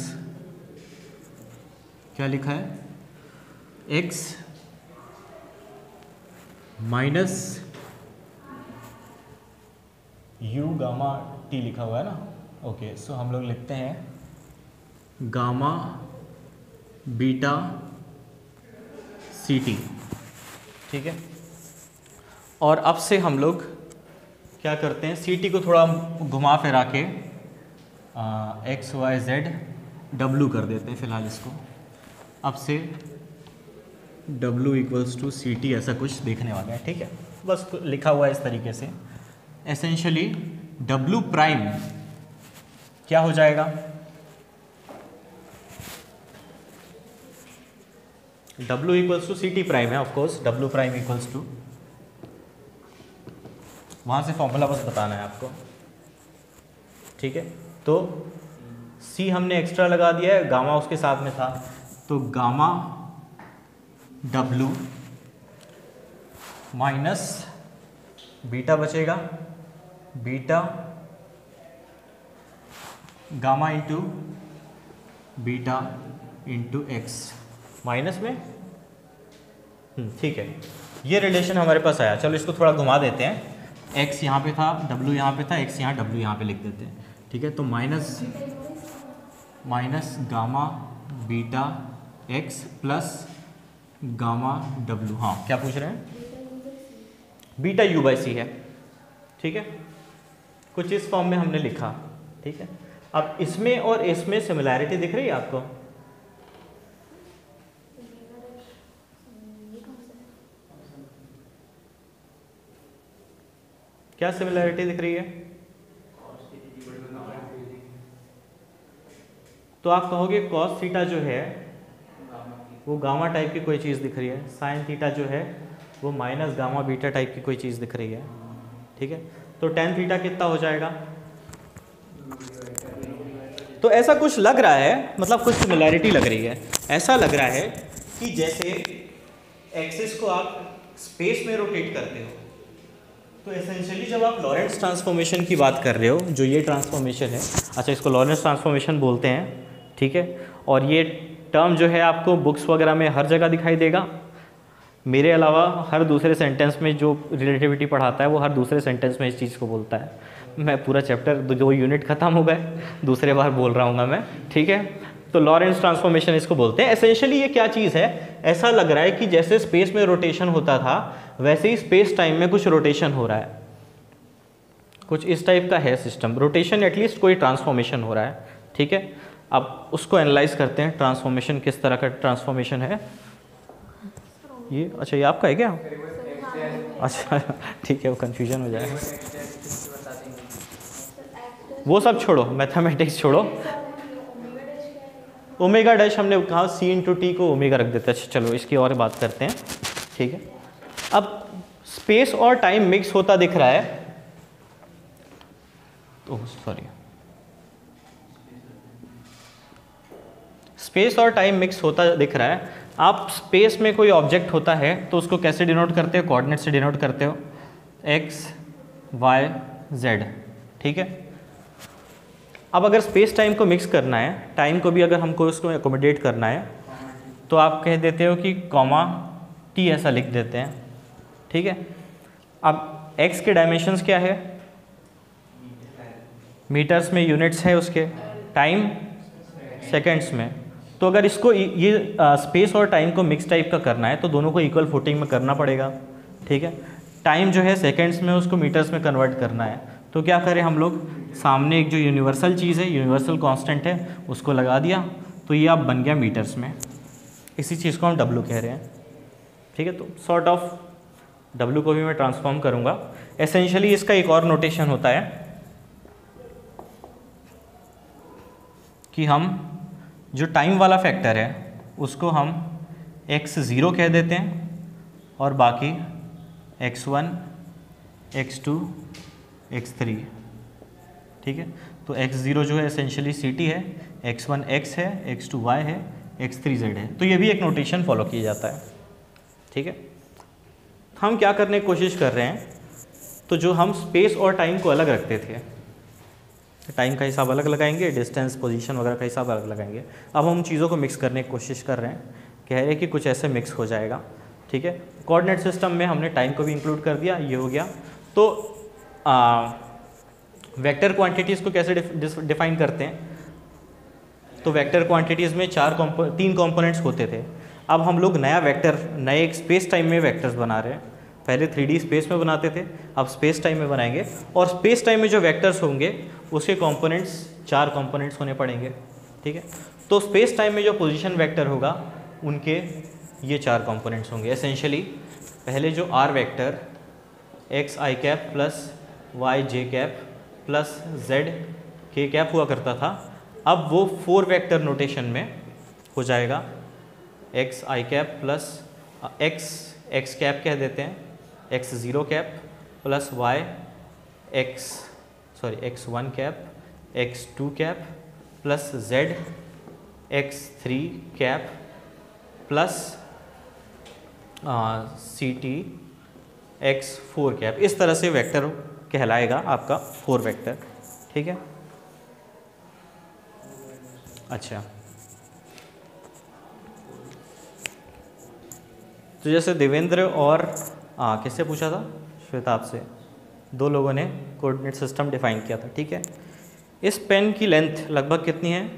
क्या लिखा है, X minus U gamma T लिखा हुआ है ना। ओके, सो हम लोग लिखते हैं गामा बीटा सी टी, ठीक है। और अब से हम लोग क्या करते हैं, सी टी को थोड़ा घुमा फिरा के एक्स वाई जेड डब्लू कर देते हैं फिलहाल इसको। अब से W equals to C T ऐसा कुछ देखने वाला है, ठीक है। बस लिखा हुआ है इस तरीके से। एसेंशियली डब्लू प्राइम क्या हो जाएगा, W equals to C T prime है of course, W prime equals to, वहाँ से फॉर्मूला बस बताना है आपको, ठीक है। तो सी हमने एक्स्ट्रा लगा दिया है, गामा उसके साथ में था, तो गामा डब्लू माइनस बीटा बचेगा, beta gamma into beta into X minus में, ठीक है। ये रिलेशन हमारे पास आया। चलो इसको थोड़ा घुमा देते हैं, एक्स यहाँ पे था, डब्लू यहाँ पे था, एक्स यहाँ, डब्लू यहाँ पे लिख देते हैं, ठीक है। तो minus gamma beta X plus gamma W, हाँ क्या पूछ रहे हैं, बीटा यू बाई सी है, ठीक है। कुछ इस फॉर्म में हमने लिखा, ठीक है। अब इसमें और इसमें सिमिलैरिटी दिख रही है आपको, क्या सिमिलैरिटी दिख रही है, तो आप कहोगे कॉस थीटा जो है वो गामा टाइप की कोई चीज़ दिख रही है, साइन थीटा जो है वो माइनस गामा बीटा टाइप की कोई चीज़ दिख रही है, ठीक है। तो टेन थीटा कितना हो जाएगा, तो ऐसा कुछ लग रहा है, मतलब कुछ सिमिलैरिटी लग रही है। ऐसा लग रहा है कि जैसे एक्सिस को आप स्पेस में रोटेट करते हो, तो एसेंशियली जब आप लॉरेंट्ज ट्रांसफॉर्मेशन की बात कर रहे हो, जो ये ट्रांसफॉर्मेशन है, अच्छा इसको लॉरेंट्ज ट्रांसफॉर्मेशन बोलते हैं, ठीक है। और ये टर्म जो है आपको बुक्स वगैरह में हर जगह दिखाई देगा, मेरे अलावा हर दूसरे सेंटेंस में जो रिलेटिविटी पढ़ाता है वो हर दूसरे सेंटेंस में इस चीज़ को बोलता है। मैं पूरा चैप्टर 2 यूनिट ख़त्म हो गए, दूसरे बार बोल रहा हूँ मैं, ठीक है। तो लॉरेंट्ज ट्रांसफॉर्मेशन इसको बोलते हैं। एसेंशियली ये क्या चीज़ है, ऐसा लग रहा है कि जैसे स्पेस में रोटेशन होता था वैसे ही स्पेस टाइम में कुछ रोटेशन हो रहा है, कुछ इस टाइप का है सिस्टम, रोटेशन एटलीस्ट कोई ट्रांसफॉर्मेशन हो रहा है, ठीक है। अब उसको एनालाइज करते हैं, ट्रांसफॉर्मेशन किस तरह का ट्रांसफॉर्मेशन है ये। अच्छा ये आपका है क्या, अच्छा ठीक है, वो कन्फ्यूजन हो जाएगा, वो सब छोड़ो, मैथमेटिक्स छोड़ो। ओमेगा डैश हमने कहा सी इंटू टी को ओमेगा रख देते हैं। अच्छा चलो इसकी और बात करते हैं, ठीक है। अब स्पेस और टाइम मिक्स होता दिख रहा है, तो सॉरी, स्पेस और टाइम मिक्स होता दिख रहा है। आप स्पेस में कोई ऑब्जेक्ट होता है तो उसको कैसे डिनोट करते हो, कोऑर्डिनेट से डिनोट करते हो, एक्स वाई जेड, ठीक है। अब अगर स्पेस टाइम को मिक्स करना है, टाइम को भी अगर हमको उसको एकोमोडेट करना है, तो आप कह देते हो कि कॉमा टी ऐसा लिख देते हैं, ठीक है। अब एक्स के डायमेंशंस क्या है, मीटर्स में यूनिट्स है उसके, टाइम सेकेंड्स में। तो अगर इसको ये स्पेस और टाइम को मिक्स टाइप का करना है तो दोनों को इक्वल फुटिंग में करना पड़ेगा, ठीक है। टाइम जो है सेकेंड्स में, उसको मीटर्स में कन्वर्ट करना है, तो क्या करें हम लोग, सामने एक जो यूनिवर्सल चीज़ है, यूनिवर्सल कांस्टेंट है, उसको लगा दिया, तो ये अब बन गया मीटर्स में। इसी चीज़ को हम डब्लू कह रहे हैं, ठीक है। तो सॉर्ट ऑफ डब्लू को भी मैं ट्रांसफॉर्म करूँगा। एसेंशियली इसका एक और नोटेशन होता है कि हम जो टाइम वाला फैक्टर है उसको हम x0 कह देते हैं और बाकी x1, x2, x3, ठीक है। तो x0 जो है एसेंशियली ct है, x1 x है, x2 y है, x3 z है। तो ये भी एक नोटेशन फॉलो किया जाता है, ठीक है। हम क्या करने की कोशिश कर रहे हैं, तो जो हम स्पेस और टाइम को अलग रखते थे, टाइम का हिसाब अलग लगाएंगे, डिस्टेंस पोजीशन वगैरह का हिसाब अलग लगाएंगे। अब हम चीज़ों को मिक्स करने की कोशिश कर रहे हैं, कह रहे हैं कि कुछ ऐसे मिक्स हो जाएगा, ठीक है। कोऑर्डिनेट सिस्टम में हमने टाइम को भी इंक्लूड कर दिया, ये हो गया। तो वेक्टर क्वांटिटीज़ को कैसे डिफाइन करते हैं, तो वेक्टर क्वांटिटीज़ में 3 कंपोनेंट्स होते थे। अब हम लोग नया वेक्टर, नए एक स्पेस टाइम में वेक्टर्स बना रहे हैं। पहले 3D स्पेस में बनाते थे, अब स्पेस टाइम में बनाएंगे। और स्पेस टाइम में जो वेक्टर्स होंगे उसके कंपोनेंट्स 4 कंपोनेंट्स होने पड़ेंगे, ठीक है। तो स्पेस टाइम में जो पोजीशन वेक्टर होगा उनके ये 4 कंपोनेंट्स होंगे एसेंशियली। पहले जो R vector X I cap plus Y J cap plus Z K cap हुआ करता था, अब वो 4 वेक्टर नोटेशन में हो जाएगा। X I cap plus X cap कह देते हैं, X zero cap plus Y X one cap, X two cap plus Z X three cap plus C T X four cap. इस तरह से वेक्टर कहलाएगा आपका 4 वेक्टर, ठीक है। अच्छा, तो जैसे देवेंद्र और किससे पूछा था, श्वेता आपसे, 2 लोगों ने कोऑर्डिनेट सिस्टम डिफाइन किया था, ठीक है। इस पेन की लेंथ लगभग कितनी है,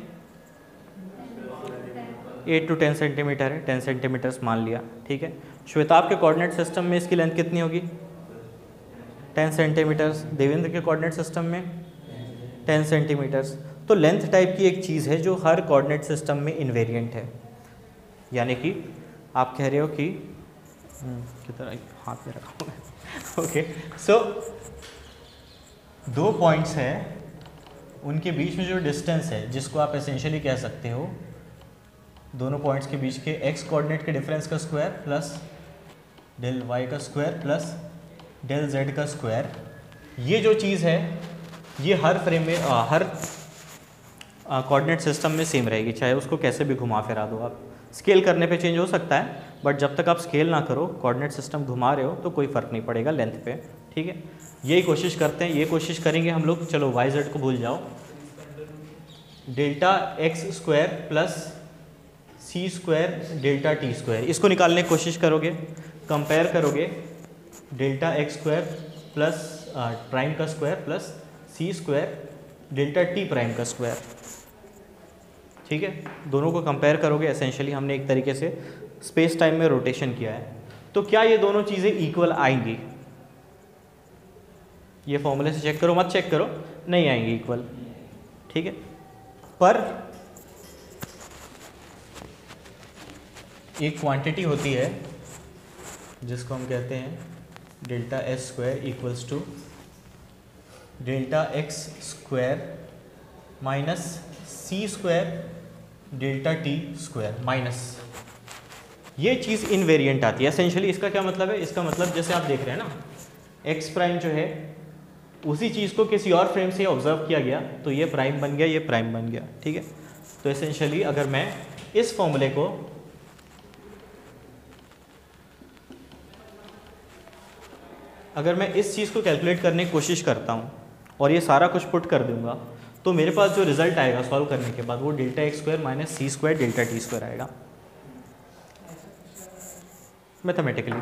8 to 10 सेंटीमीटर है, 10 सेंटीमीटर्स मान लिया, ठीक है। श्वेता आपके कोऑर्डिनेट सिस्टम में इसकी लेंथ कितनी होगी, 10 सेंटीमीटर्स। देवेंद्र के कोऑर्डिनेट सिस्टम में 10 सेंटीमीटर्स। तो लेंथ टाइप की एक चीज़ है जो हर कोऑर्डिनेट सिस्टम में इनवेरिएंट है, यानी कि आप कह रहे हो कि कितना हाथ में रखा हूँ ओके। सो 2 पॉइंट्स हैं, उनके बीच में जो डिस्टेंस है, जिसको आप एसेंशियली कह सकते हो दोनों पॉइंट्स के बीच के एक्स कोऑर्डिनेट के डिफरेंस का स्क्वायर प्लस डेल वाई का स्क्वायर प्लस डेल जेड का स्क्वायर, ये जो चीज़ है ये हर फ्रेम में हर कोऑर्डिनेट सिस्टम में सेम रहेगी, चाहे उसको कैसे भी घुमा फिरा दो आप। स्केल करने पे चेंज हो सकता है, बट जब तक आप स्केल ना करो, कोऑर्डिनेट सिस्टम घुमा रहे हो तो कोई फ़र्क नहीं पड़ेगा लेंथ पे, ठीक है। यही कोशिश करते हैं, ये कोशिश करेंगे हम लोग। चलो वाई जेड को भूल जाओ, delta X square plus C square delta T square, इसको निकालने की कोशिश करोगे, कंपेयर करोगे delta X square plus prime का square plus C square delta T prime का स्क्वायर, ठीक है। दोनों को कंपेयर करोगे, एसेंशियली हमने एक तरीके से स्पेस टाइम में रोटेशन किया है। तो क्या ये दोनों चीज़ें इक्वल आएंगी, ये फॉर्मूले से चेक करो, मत चेक करो, नहीं आएंगी इक्वल, ठीक है। पर एक क्वांटिटी होती है जिसको हम कहते हैं delta S square equals to delta X square minus C square delta T square minus, ये चीज़ इनवेरिएंट आती है एसेंशियली। इसका क्या मतलब है, इसका मतलब जैसे आप देख रहे हैं ना, एक्स प्राइम जो है उसी चीज़ को किसी और फ्रेम से ऑब्जर्व किया गया तो ये प्राइम बन गया, ये प्राइम बन गया, ठीक है। तो एसेंशियली अगर मैं इस फॉर्मूले को इस चीज़ को कैलकुलेट करने की कोशिश करता हूँ और ये सारा कुछ पुट कर दूंगा, तो मेरे पास जो रिजल्ट आएगा सॉल्व करने के बाद वो delta X square minus C square delta T square आएगा मैथमेटिकली।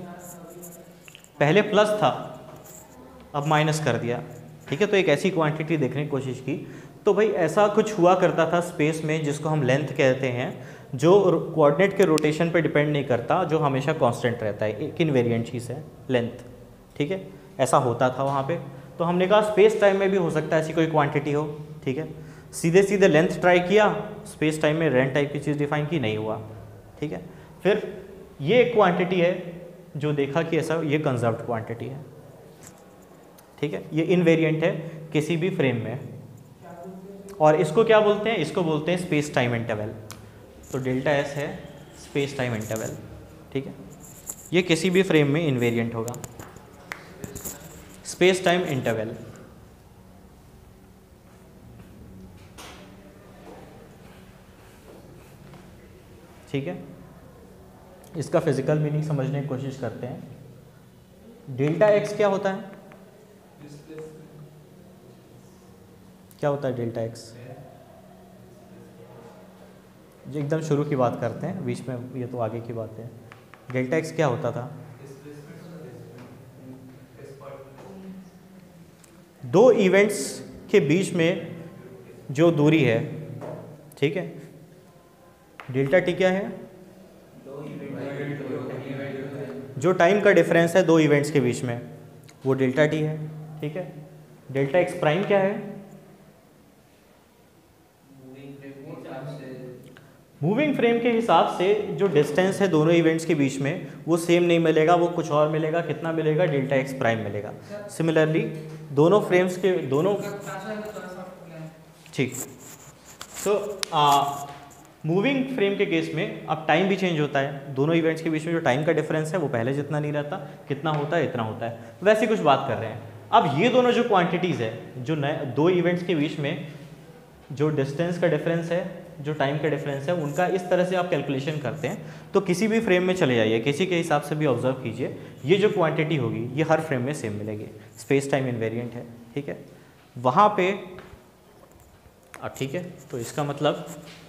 पहले प्लस था, अब माइनस कर दिया, ठीक है। तो एक ऐसी क्वांटिटी देखने की कोशिश की, तो भाई ऐसा कुछ हुआ करता था स्पेस में जिसको हम लेंथ कहते हैं, जो कोऑर्डिनेट के रोटेशन पे डिपेंड नहीं करता, जो हमेशा कांस्टेंट रहता है, एक इनवेरिएंट चीज़ है लेंथ, ठीक है। ऐसा होता था वहाँ पे, तो हमने कहा स्पेस टाइम में भी हो सकता है ऐसी कोई क्वांटिटी हो, ठीक है। सीधे सीधे लेंथ ट्राई किया, स्पेस टाइम में रेंट टाइप की चीज़ डिफाइन की, नहीं हुआ, ठीक है। फिर ये एक क्वांटिटी है जो देखा कि ऐसा ये कंजर्व्ड क्वांटिटी है, ठीक है। ये इनवेरिएंट है किसी भी फ्रेम में, और इसको क्या बोलते हैं, इसको बोलते हैं स्पेस टाइम इंटरवल। तो डेल्टा एस है स्पेस टाइम इंटरवल, ठीक है। ये किसी भी फ्रेम में इनवेरिएंट होगा, स्पेस टाइम इंटरवल। ठीक है, इसका फिजिकल मीनिंग समझने की कोशिश करते हैं। डेल्टा एक्स क्या होता है? क्या होता है डेल्टा एक्स? जो एकदम शुरू की बात करते हैं, बीच में ये तो आगे की बात है। डेल्टा एक्स क्या होता था? दो इवेंट्स के बीच में जो दूरी है, ठीक है, डेल्टा टी क्या है? जो टाइम का डिफरेंस है दो इवेंट्स के बीच में, वो डेल्टा टी है। ठीक है, डेल्टा एक्स प्राइम क्या है? मूविंग फ्रेम के हिसाब से जो डिस्टेंस है दोनों इवेंट्स के बीच में वो सेम नहीं मिलेगा, वो कुछ और मिलेगा। कितना मिलेगा? डेल्टा एक्स प्राइम मिलेगा। सिमिलरली दोनों फ्रेम्स के दोनों, ठीक। सो मूविंग फ्रेम के केस में अब टाइम भी चेंज होता है। दोनों इवेंट्स के बीच में जो टाइम का डिफरेंस है वो पहले जितना नहीं रहता, कितना होता है? इतना होता है। वैसी कुछ बात कर रहे हैं। अब ये दोनों जो क्वांटिटीज़ है, जो नए दो इवेंट्स के बीच में जो डिस्टेंस का डिफरेंस है, जो टाइम का डिफरेंस है, उनका इस तरह से आप कैलकुलेशन करते हैं तो किसी भी फ्रेम में चले जाइए, किसी के हिसाब से भी ऑब्जर्व कीजिए, ये जो क्वांटिटी होगी ये हर फ्रेम में सेम मिलेगी। स्पेस टाइम इनवेरिएंट है, ठीक है, वहाँ पे। ठीक है, तो इसका मतलब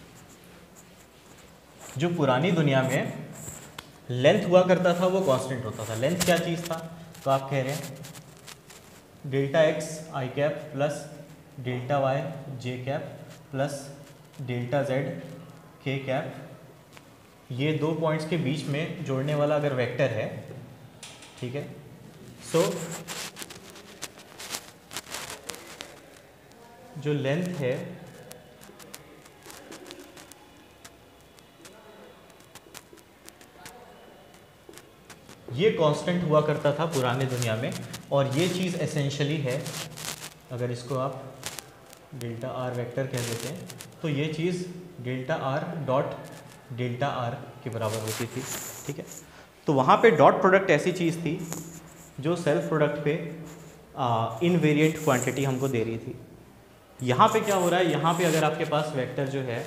जो पुरानी दुनिया में लेंथ हुआ करता था वो कांस्टेंट होता था। लेंथ क्या चीज़ था? तो आप कह रहे हैं delta X I cap plus delta Y J cap plus delta Z K cap, ये दो पॉइंट्स के बीच में जोड़ने वाला अगर वेक्टर है, ठीक है, सो जो लेंथ है ये कांस्टेंट हुआ करता था पुराने दुनिया में, और ये चीज़ एसेंशियली है, अगर इसको आप डेल्टा आर वेक्टर कह देते हैं तो ये चीज़ delta R dot delta R के बराबर होती थी। ठीक है, तो वहाँ पे डॉट प्रोडक्ट ऐसी चीज़ थी जो सेल्फ प्रोडक्ट पे इनवेरिएंट क्वांटिटी हमको दे रही थी। यहाँ पे क्या हो रहा है? यहाँ पे अगर आपके पास वेक्टर जो है,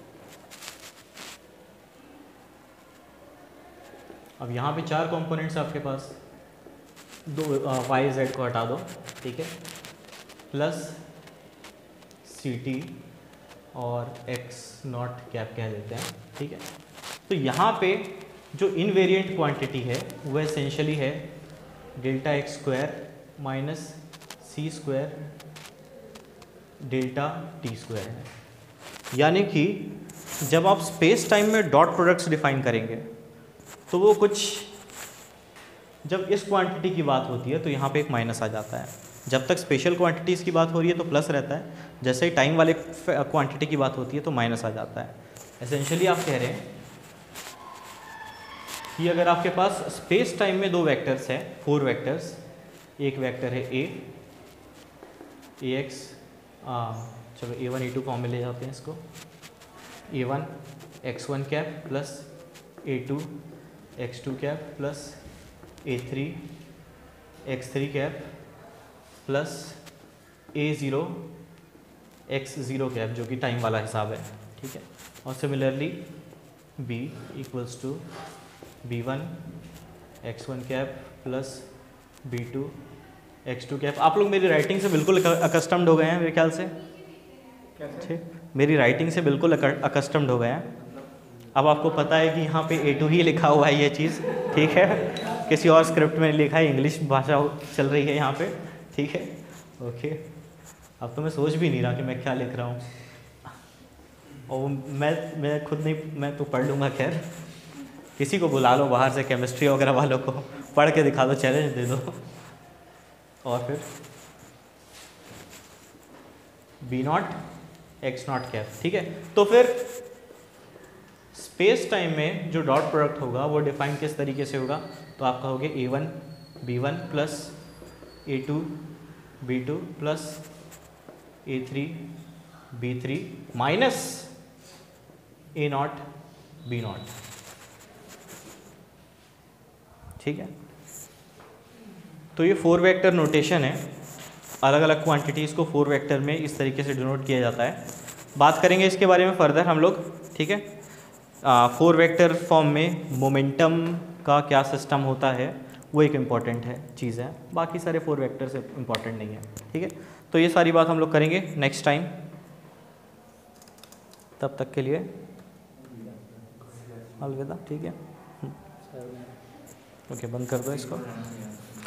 अब यहाँ पे चार कंपोनेंट्स आपके पास, दो वाई जेड को हटा दो, ठीक है, प्लस सी टी और एक्स नॉट कैप कह देते हैं। ठीक है, तो यहाँ पे जो इनवेरिएंट क्वांटिटी है वो एसेंशियली है delta X square minus C square delta T square है। यानी कि जब आप स्पेस टाइम में डॉट प्रोडक्ट्स डिफाइन करेंगे तो वो कुछ, जब इस क्वांटिटी की बात होती है तो यहाँ पे एक माइनस आ जाता है। जब तक स्पेशल क्वांटिटीज़ की बात हो रही है तो प्लस रहता है, जैसे ही टाइम वाले क्वांटिटी की बात होती है तो माइनस आ जाता है। एसेंशियली आप कह रहे हैं कि अगर आपके पास स्पेस टाइम में दो वेक्टर्स हैं, 4 वेक्टर्स, एक वेक्टर है ए एक्स, चलो A1 A2 फॉर्म में ले जाते हैं इसको, A1 x1 cap plus A2 x2 cap plus A3 x3 cap plus A0 x0 cap, जो कि टाइम वाला हिसाब है। ठीक है, और similarly B equals to B1 x1 cap plus B2 x2 cap. आप लोग मेरी राइटिंग से बिल्कुल अकस्टम्ड हो गए हैं मेरे ख्याल से, ठीक, मेरी राइटिंग से बिल्कुल अकस्टम्ड हो गए हैं। अब आपको पता है कि यहाँ पे A2 ही लिखा हुआ है ये चीज़, ठीक है, किसी और स्क्रिप्ट में लिखा है, इंग्लिश भाषा चल रही है यहाँ पे, ठीक है, ओके। अब तो मैं सोच भी नहीं रहा कि मैं क्या लिख रहा हूँ, और मैं खुद नहीं, मैं तो पढ़ लूँगा। खैर, किसी को बुला लो बाहर से, केमिस्ट्री वगैरह वालों को, पढ़ के दिखा दो, चैलेंज दे दो, और फिर B0 x0 कैप। ठीक है, तो फिर स्पेस टाइम में जो डॉट प्रोडक्ट होगा वो डिफाइन किस तरीके से होगा? तो आप कहोगे A1 B1 plus A2 B2 plus A3 B3 minus A0 B0। ठीक है, तो ये 4 वेक्टर नोटेशन है। अलग अलग क्वांटिटीज़ को 4 वेक्टर में इस तरीके से डिनोट किया जाता है। बात करेंगे इसके बारे में फर्दर हम लोग, ठीक है। फोर वेक्टर फॉर्म में मोमेंटम का क्या सिस्टम होता है वो एक इम्पॉर्टेंट है चीज़ है, बाकी सारे फोर वेक्टर से इम्पॉर्टेंट नहीं है। ठीक है, तो ये सारी बात हम लोग करेंगे नेक्स्ट टाइम। तब तक के लिए अलविदा। ठीक है, ओके, बंद कर दो इसको।